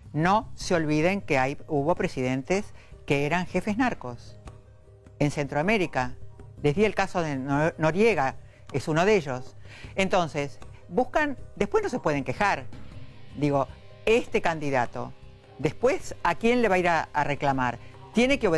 No se olviden que hubo presidentes que eran jefes narcos en Centroamérica. Les di el caso de Noriega, es uno de ellos. Entonces, buscan, después no se pueden quejar. Digo, este candidato, después, ¿a quién le va a ir a reclamar? Tiene que obedecer.